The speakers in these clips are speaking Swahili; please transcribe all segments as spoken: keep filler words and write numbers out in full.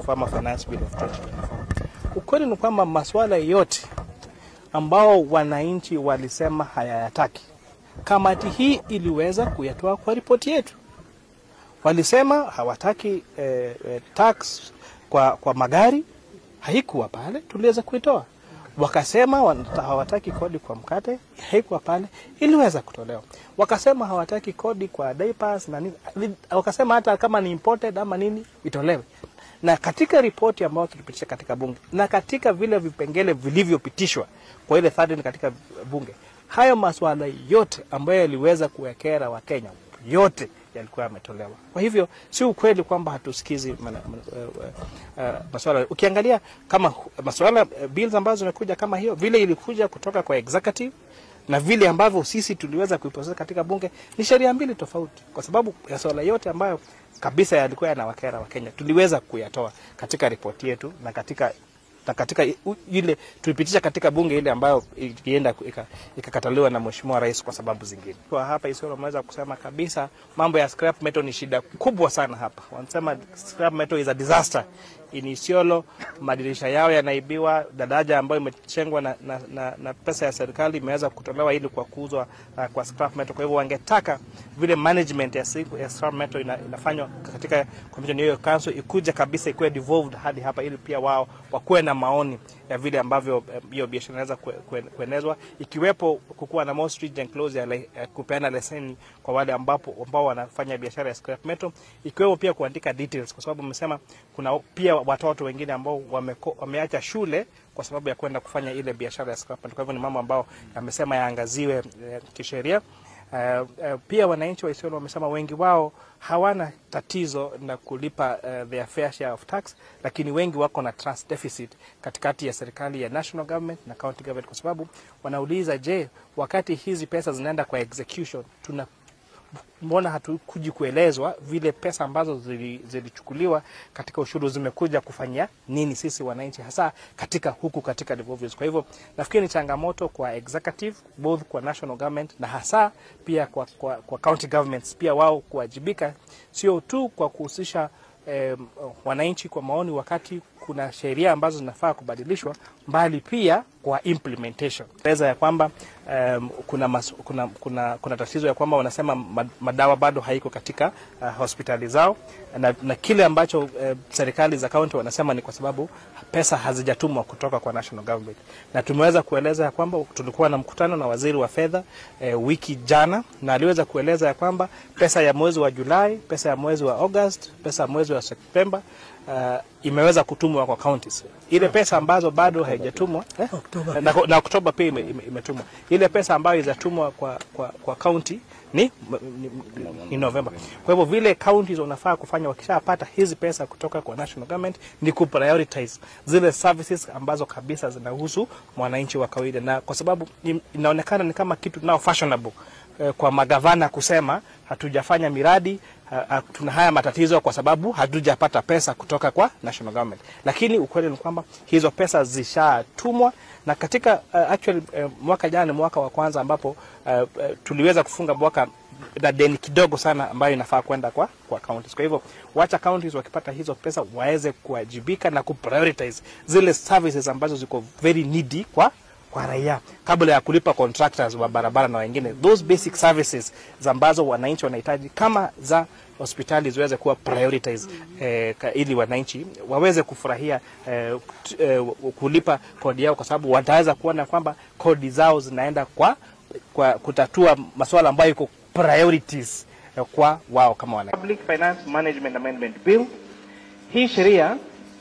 Farmer Finance Bill of twenty twenty-four. Ukweli ni kwamba masuala yote ambao wananchi walisema hayayataki, kamati hii iliweza kuyatoa kwa ripoti yetu. Walisema hawataki eh, eh, tax kwa, kwa magari, haikuwa pale, tuliweza kuitoa. Wakasema hawataki kodi kwa mkate, haikuwa pale, iliweza kutolewa. Wakasema hawataki kodi kwa diapers na nini, wakasema hata kama ni imported ama nini itolewe. Na katika ripoti ambayo tulipitisha katika bunge na katika vile vipengele vilivyopitishwa kwa ile third katika bunge, hayo masuala yote ambayo yaliweza kuwekera wa Kenya yote yalikuwa yametolewa. Kwa hivyo si ukweli kwamba hatusikizi uh, uh, masuala. Ukiangalia kama masuala uh, bills ambazo zimekuja kama hiyo, vile ilikuja kutoka kwa executive na vile ambavyo sisi tuliweza kuiprocess katika bunge, ni sheria mbili tofauti, kwa sababu masuala yote ambayo kabisa yalikuwa yanawakera wa Kenya tuliweza kuyatoa katika ripoti yetu na katika na katika ile tulipitisha katika bunge ile ambayo ilienda ikakataliwa na Mheshimiwa Rais kwa sababu zingine. Kwa hapa Isiolo wameweza kusema kabisa mambo ya scrap metal ni shida kubwa sana hapa. Wanasema scrap metal is a disaster in Isiolo. Madirisha yao yanaibiwa, daraja ambayo imechengwa na, na, na, na pesa ya serikali imeweza kutolewa ili kwa kuuzwa uh, kwa scrap metal. Kwa hivyo wangetaka vile management ya, ya scrap metal ina, inafanywa katika commission hiyo council ikuja kabisa ikuwe devolved hadi hapa, ili pia wao wakuwe na maoni ya vile ambavyo hiyo um, biashara inaweza kuenezwa, ikiwepo kukuwa na more stringent clause ya, le, ya kupeana leseni kwa wale ambapo ambao wanafanya biashara ya scrap metal, ikiwepo pia kuandika details, kwa sababu wamesema kuna pia watoto wengine ambao wameko, wameacha shule kwa sababu ya kwenda kufanya ile biashara ya scrap metal. Kwa hivyo ni mambo ambao yamesema yaangaziwe eh, kisheria. Uh, uh, pia wananchi wa Isiolo wamesema wengi wao hawana tatizo na kulipa uh, their fair share of tax, lakini wengi wako na trust deficit katikati ya serikali ya national government na county government, kwa sababu wanauliza, je, wakati hizi pesa zinaenda kwa execution, tuna mbona hatukuji kuelezwa vile pesa ambazo zilichukuliwa katika ushuru zimekuja kufanya nini sisi wananchi, hasa katika huku katika devolvers. Kwa hivyo nafikiri ni changamoto kwa executive, both kwa national government na hasa pia kwa, kwa, kwa county governments, pia wao kuwajibika sio tu kwa kuhusisha eh, wananchi kwa maoni wakati kuna sheria ambazo zinafaa kubadilishwa, mbali pia kwa implementation. Pesa ya kwamba um, kuna, mas, kuna kuna kuna tatizo ya kwamba wanasema madawa bado haiko katika uh, hospitali zao, na, na kile ambacho uh, serikali za county wanasema ni kwa sababu pesa hazijatumwa kutoka kwa national government. Na tumeweza kueleza ya kwamba tulikuwa na mkutano na waziri wa fedha uh, wiki jana, na aliweza kueleza ya kwamba pesa ya mwezi wa Julai, pesa ya mwezi wa August, pesa ya mwezi wa September uh, imeweza kutumwa kwa counties. Ile pesa ambazo bado haijatumwa eh? na, na Oktoba pia imetumwa. Ile pesa ambayo izatumwa kwa kwa kwa county ni, ni, ni November. Kwa hivyo vile counties wanafaa kufanya wakishapata hizi pesa kutoka kwa national government ni ku prioritize zile services ambazo kabisa zinahusu mwananchi wa kawaida, na kwa sababu inaonekana ni kama kitu now fashionable eh, kwa magavana kusema hatujafanya miradi, ha, tuna haya matatizo kwa sababu hatujapata pesa kutoka kwa national government. Lakini ukweli ni kwamba hizo pesa zishatumwa, na katika uh, actually uh, mwaka jana mwaka wa kwanza ambapo uh, uh, tuliweza kufunga mwaka na deni kidogo sana ambayo inafaa kwenda kwa kwa counties. Kwa hivyo wacha counties wakipata hizo pesa waweze kuwajibika na kuprioritize zile services ambazo ziko very needy kwa kwa raia kabla ya kulipa contractors wa barabara na wengine. Those basic services ambazo wananchi wanahitaji kama za hospitali ziweze kuwa prioritize eh, ili wananchi waweze kufurahia eh, eh, kulipa kodi yao, kwa sababu wataweza kuona kwamba kodi zao zinaenda kwa kwa kutatua masuala ambayo iko priorities eh, kwa wao kama wana. Public Finance Management Amendment Bill, hii sheria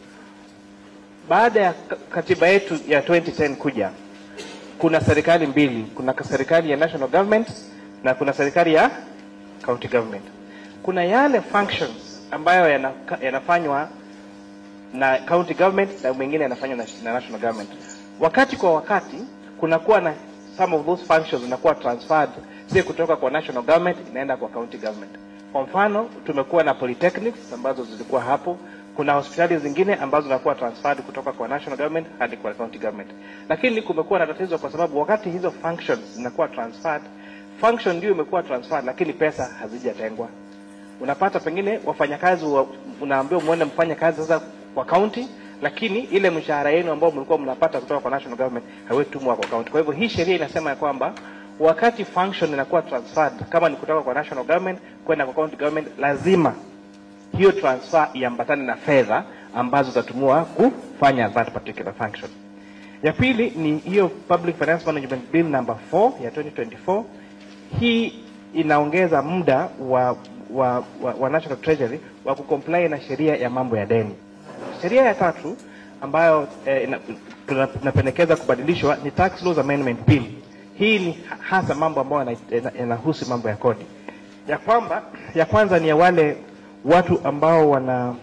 baada ya katiba yetu ya twenty ten kuja, kuna serikali mbili, kuna serikali ya national government na kuna serikali ya county government. Kuna yale functions ambayo yanafanywa na county government na mengine yanafanywa na, na national government. Wakati kwa wakati kuna kuwa na some of those functions zinakuwa transferred, si kutoka kwa national government inaenda kwa county government. Kwa mfano tumekuwa na polytechnics ambazo zilikuwa hapo, kuna hospitali zingine ambazo zinakuwa transferred kutoka kwa national government hadi kwa county government. Lakini kumekuwa na tatizo kwa sababu wakati hizo functions zinakuwa transferred, function ndio imekuwa transferred lakini pesa hazijatengwa. Unapata pengine wafanyakazi wa, unaambiwa muone mfanye kazi sasa kwa county, lakini ile mshahara yenu ambao mlikuwa mnapata kutoka kwa national government haiwetumwa kwa county. Kwa hivyo hii sheria inasema ya kwamba wakati function inakuwa transferred, kama ni kutoka kwa national government kwenda kwa county government, lazima hiyo transfer iambatane na fedha ambazo zitatumwa kufanya that particular function. Ya pili ni hiyo Public Finance Management Bill number four ya twenty twenty-four. Hii inaongeza muda wa wa, wa, wa National Treasury wa kucomply na sheria ya mambo ya deni. Sheria ya tatu ambayo eh, tunapendekeza kubadilishwa ni Tax Laws Amendment Bill. Hii ni hasa mambo ambayo yanahusu mambo ya kodi. Ya kwamba ya kwanza ni ya wale watu ambao wana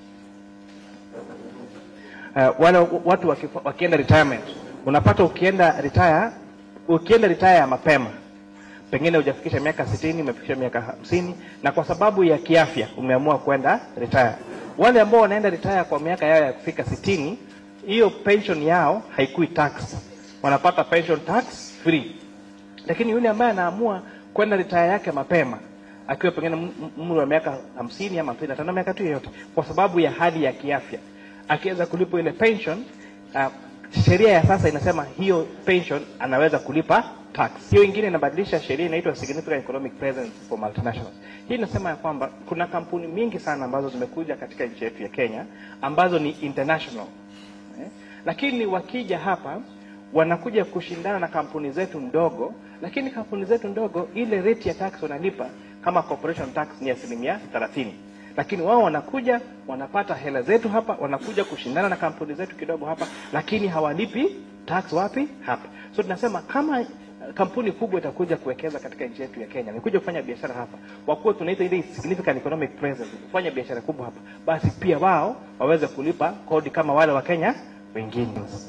uh, wale watu wakifa, wakienda retirement. Unapata ukienda retire, ukienda retire ya mapema, pengine hujafikisha miaka sitini, umefikisha miaka hamsini, na kwa sababu ya kiafya umeamua kwenda retire. Wale ambao wanaenda retire kwa miaka yao ya kufika sitini, hiyo pension yao haikui tax. Wanapata pension tax free. Lakini yule ambaye anaamua kwenda retire yake mapema, akiwa pengine umri wa miaka hamsini ama hamsini na tano, miaka tu yote, kwa sababu ya hali ya kiafya, akiweza kulipa ile pension, uh, sheria ya sasa inasema hiyo pension anaweza kulipa tax. Hiyo ingine inabadilisha sheria inaitwa Significant Economic Presence for Multinationals. Hii inasema ya kwamba kuna kampuni mingi sana ambazo zimekuja katika nchi yetu ya Kenya ambazo ni international. Eh? Lakini wakija hapa wanakuja kushindana na kampuni zetu ndogo, lakini kampuni zetu ndogo ile rate ya tax wanalipa kama corporation tax ni asilimia thelathini. Lakini wao wanakuja wanapata hela zetu hapa, wanakuja kushindana na kampuni zetu kidogo hapa, lakini hawalipi tax wapi? Hapa. So tunasema kama kampuni kubwa itakuja kuwekeza katika nchi yetu ya Kenya, nikuja kufanya biashara hapa, wakuwa tunaita ile significant economic presence, kufanya biashara kubwa hapa, basi pia wao waweze kulipa kodi kama wale wa Kenya wengine.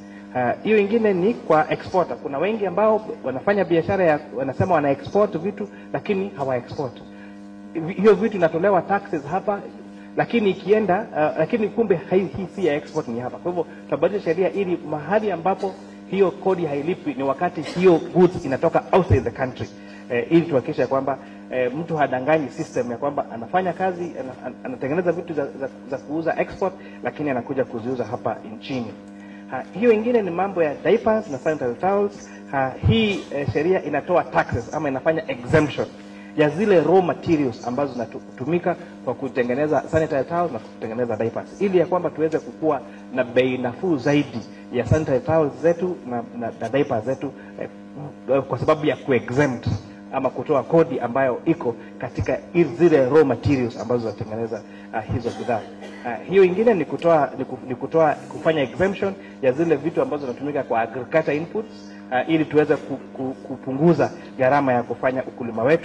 Hiyo uh, ingine ni kwa exporter. Kuna wengi ambao wanafanya biashara ya wanasema wana export vitu lakini hawa export. Hiyo vitu inatolewa taxes hapa, lakini ikienda uh, lakini kumbe hii si ya export, ni hapa. Kwa hivyo tabadilisha sheria ili mahali ambapo hiyo kodi hailipi ni wakati hiyo goods inatoka outside the country, eh, ili tuhakikishe kwamba eh, mtu hadanganyi system ya kwamba anafanya kazi anatengeneza vitu za, za, za kuuza export, lakini anakuja kuziuza hapa nchini. Ha, hiyo ingine ni mambo ya diapers na sanitary towels. Ha, hii eh, sheria inatoa taxes ama inafanya exemption ya zile raw materials ambazo zinatumika kwa kutengeneza sanitary towels na kutengeneza diapers, ili ya kwamba tuweze kukua na bei nafuu zaidi ya sanitary towels zetu na, na, na diapers zetu, eh, kwa sababu ya kuexempt ama kutoa kodi ambayo iko katika zile raw materials ambazo zinatengeneza uh, hizo bidhaa. Uh, hiyo ingine ni kutoa ni kutoa kufanya exemption ya zile vitu ambazo zinatumika kwa agriculture inputs, uh, ili tuweze ku, ku, kupunguza gharama ya kufanya ukulima wetu.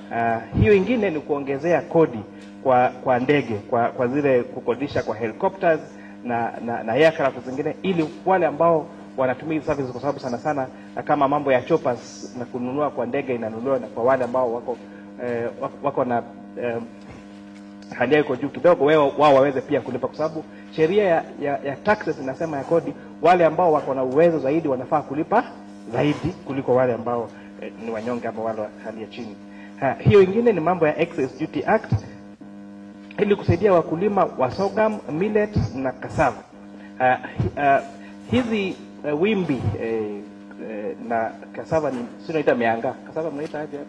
Uh, hiyo ingine ni kuongezea kodi kwa kwa ndege, kwa kwa zile kukodisha kwa helicopters na na, na aircraft zingine, ili wale ambao wanatumia services, kwa sababu sana sana kama mambo ya choppers na kununua kwa ndege inanunuliwa na kwa wale ambao wako eh, wako na eh, hali yao juu kidogo, wao wao waweze pia kulipa, kwa sababu sheria ya, ya, ya taxes inasema ya kodi, wale ambao wako na uwezo zaidi wanafaa kulipa zaidi kuliko wale ambao eh, ni wanyonge ama wale wa hali ya chini. Ha, hiyo ingine ni mambo ya Excess Duty Act ili kusaidia wakulima wa sorghum, millet na cassava. Ha, uh, hizi uh, wimbi eh, eh, na cassava ni sio naita mianga. Cassava mnaita aje?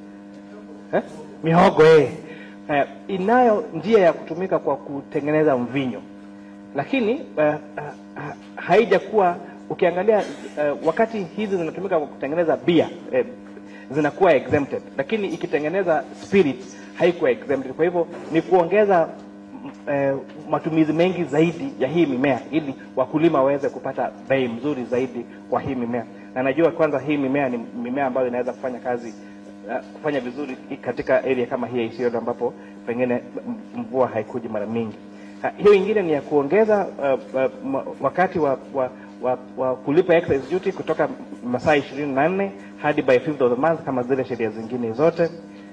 Eh? Mihogo eh. Uh, inayo njia ya kutumika kwa kutengeneza mvinyo, lakini uh, uh, uh, haijakuwa ukiangalia uh, wakati hizi zinatumika kwa kutengeneza beer eh, zinakuwa exempted, lakini ikitengeneza spirit haikuwa exempted. Kwa hivyo ni kuongeza eh, matumizi mengi zaidi ya hii mimea ili wakulima waweze kupata bei mzuri zaidi kwa hii mimea. Na najua kwanza hii mimea ni mimea ambayo inaweza kufanya kazi uh, kufanya vizuri katika area kama hii isiyo ambapo pengine mvua haikuji mara mingi. Uh, hiyo ingine ni ya kuongeza uh, uh, wakati wa, wa wa, wa kulipa excess duty kutoka masaa ishirini na nne hadi by fifth of the month kama zile sheria zingine zote.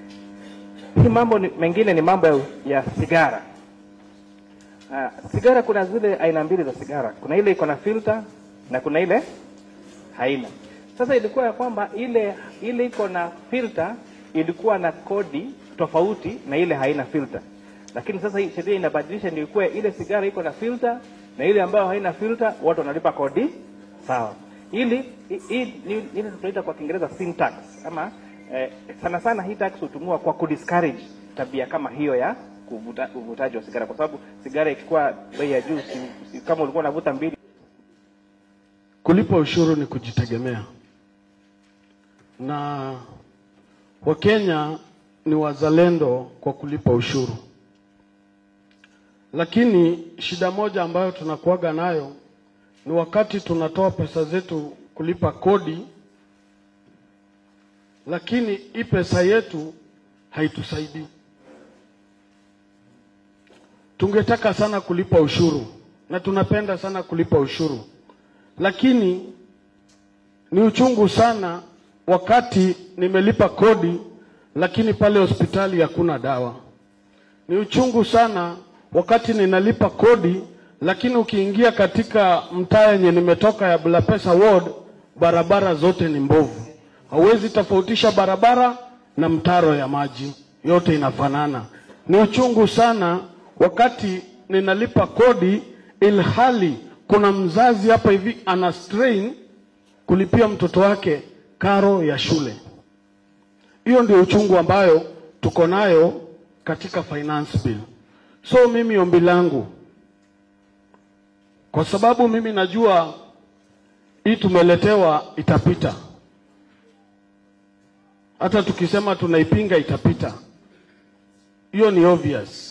Hii mambo ni, mengine ni mambo ya, ya sigara. Uh, sigara kuna zile aina mbili za sigara. Kuna ile iko na filter na kuna ile haina. Sasa ilikuwa ya kwamba ile ile iko na filter ilikuwa na kodi tofauti na ile haina filter. Lakini sasa hii sheria inabadilisha ndio ikuwe ile sigara iko na filter na ile ambayo haina filter watu wanalipa kodi sawa. Ili hii ni tunaita kwa Kiingereza sin tax ama eh, sana sana hii tax hutumiwa kwa kudiscourage tabia kama hiyo ya kuvuta uvutaji wa sigara, kwa sababu sigara ikikuwa bei ya juu si, si, kama ulikuwa unavuta mbili. Kulipa ushuru ni kujitegemea, na Wakenya ni wazalendo kwa kulipa ushuru. Lakini shida moja ambayo tunakuaga nayo ni wakati tunatoa pesa zetu kulipa kodi, lakini hii pesa yetu haitusaidii. Tungetaka sana kulipa ushuru na tunapenda sana kulipa ushuru, lakini ni uchungu sana wakati nimelipa kodi lakini pale hospitali hakuna dawa. Ni uchungu sana wakati ninalipa kodi lakini ukiingia katika mtaa yenye nimetoka ya Bulapesa Ward, barabara zote ni mbovu. Hauwezi tofautisha barabara na mtaro ya maji, yote inafanana. Ni uchungu sana wakati ninalipa kodi ilhali kuna mzazi hapa hivi ana strain kulipia mtoto wake karo ya shule. Hiyo ndio uchungu ambayo tuko nayo katika finance bill. So mimi ombi langu, kwa sababu mimi najua hii tumeletewa itapita. Hata tukisema tunaipinga itapita. Hiyo ni obvious.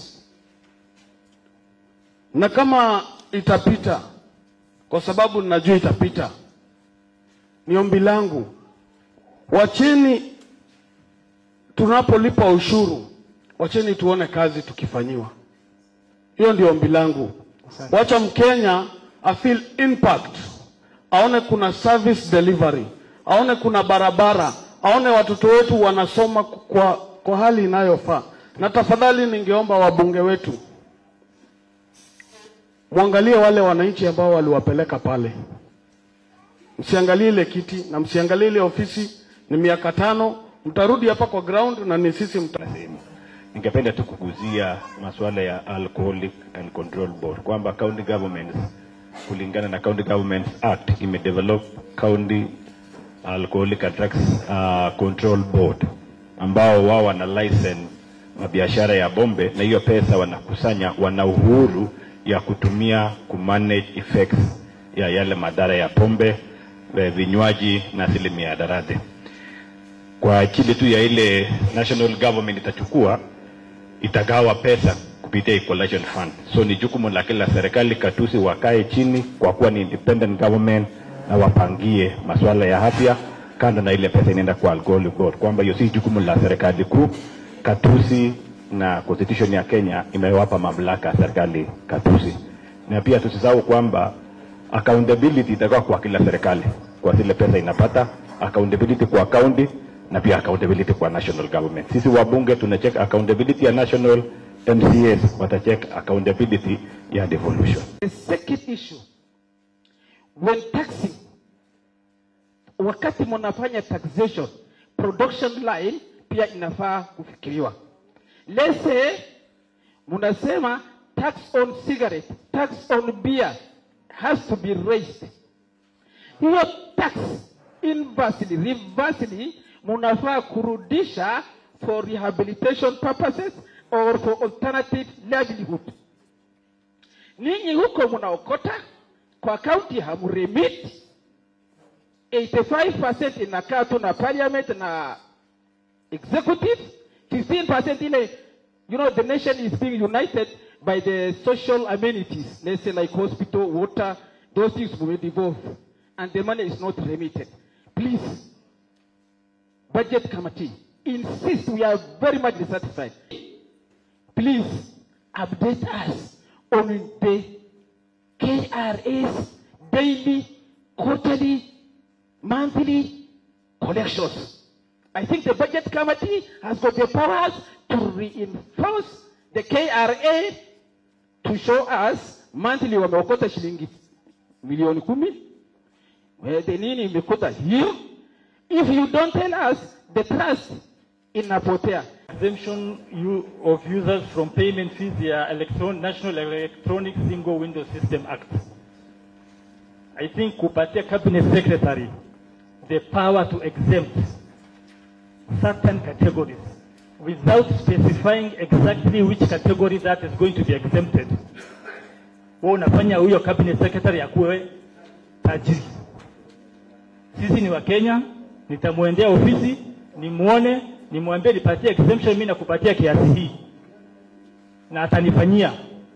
Na kama itapita, kwa sababu najua itapita, ni ombi langu, wacheni tunapolipa ushuru, wacheni tuone kazi tukifanyiwa. Hiyo ndio ombi langu. Wacha Mkenya a feel impact, aone kuna service delivery, aone kuna barabara, aone watoto wetu wanasoma kwa, kwa hali inayofaa. Na tafadhali ningeomba wabunge wetu muangalie wale wananchi ambao waliwapeleka pale. Msiangalie ile kiti na msiangalie ile ofisi, ni miaka tano, mtarudi hapa kwa ground na ni sisi mtasema. Ningependa tu kuguzia masuala ya Alcoholic and Control Board, kwamba county governments kulingana na County Governments Act imedevelop County Alcoholic and Drugs uh, Control Board, ambao wao wana license mabiashara ya bombe, na hiyo pesa wanakusanya, wana uhuru ya kutumia kumanage effects ya yale madhara ya pombe, vinywaji na asilimia ya darade. Kwa ajili tu ya ile national government itachukua, itagawa pesa kupitia collection fund. So ni jukumu la kila serikali katusi wakae chini, kwa kuwa ni independent government, na wapangie masuala ya afya kando na ile pesa inaenda kwa alcohol board, kwamba hiyo si jukumu la serikali kuu. Katusi na constitution ya Kenya imewapa mamlaka serikali katusi. Na pia tusisahau kwamba accountability itakuwa kwa kila serikali kwa zile pesa inapata, accountability kwa county na pia accountability kwa national government. Sisi wabunge tunacheck accountability ya national, M C S watacheck accountability ya devolution. The second issue, when taxing, wakati mnafanya taxation, production line pia inafaa kufikiriwa. Let's say munasema tax on cigarette, tax on beer has to be raised. Hiyo tax inversely, reversely, munafaa kurudisha for rehabilitation purposes or for alternative livelihood. Ninyi huko munaokota kwa county hamuremit, eighty-five percent inakaa tu na parliament na executive, fifteen percent ile, you know, the nation is being united by the social amenities, let's say like hospital, water, those things will be involved, and the money is not remitted. Please, budget committee, insist, we are very much dissatisfied. Please update us on the K R A's daily, quarterly, monthly collections. I think the budget committee has got the powers to reinforce the K R A to show us monthly wameokota shilingi milioni kumi, where the nini imekota here. If you don't tell us, the trust inapotea. Exemption of users from payment fees via electron, National Electronic Single Window System Act. I think kupatia cabinet secretary the power to exempt certain categories without specifying exactly which category that is going to be exempted. Wao unafanya huyo cabinet secretary akuwe tajiri. Sisi ni wa Kenya, nitamwendea ofisi, nimuone, nimwambie nipatie exemption, mimi nakupatia kiasi hii. Na atanifanyia.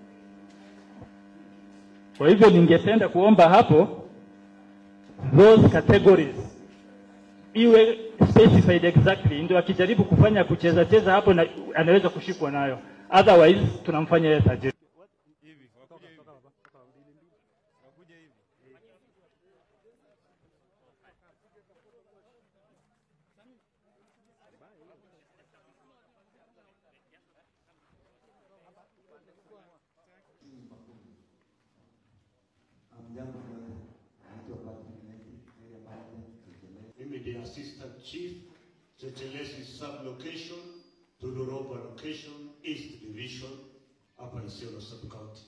Kwa hivyo ningependa kuomba hapo those categories iwe specified exactly, ndio akijaribu kufanya kucheza cheza hapo na anaweza kushikwa nayo. Otherwise tunamfanya yeye tajiri. Mimi the assistant chief, Chechelesi sub-location, Tudoroba location, East Division, hapa Isiolo sub-county.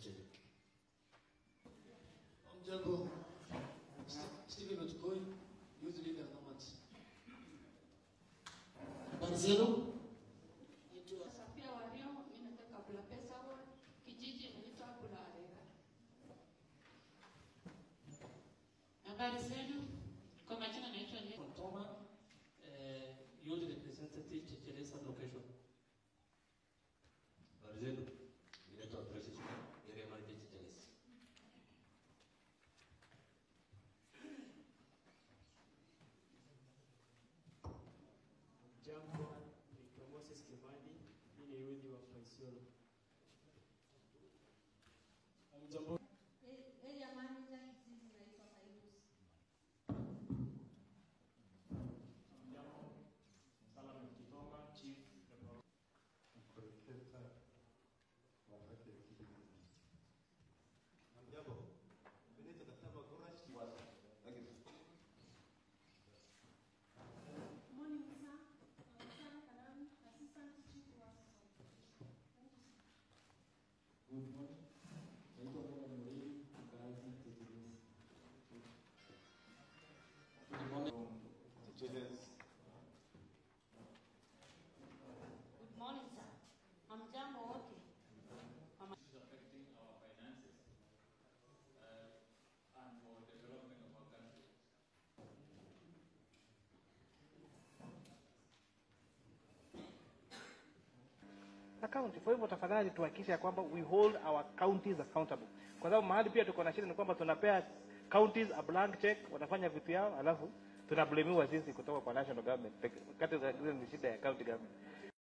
Mjambo, Stephen Otukoi, youth leader Nomads. Habari zenu? Habari zenu? Kwa majina naitwa Toma, eh, youth representative Chechelesa location. Habari zenu? Naitwa President area manager Chechelesa. Jambo, naitwa Moses Kimani, ni youth wa Isiolo. Jambo. County. Kwa hivyo tafadhali tuhakikishe kwamba we hold our counties accountable. Kwa sababu mahali pia tuko na shida ni kwamba tunapea counties a blank check, wanafanya vitu yao, alafu tunablamiwa sisi kutoka kwa national government. Kati za ni shida ya county government.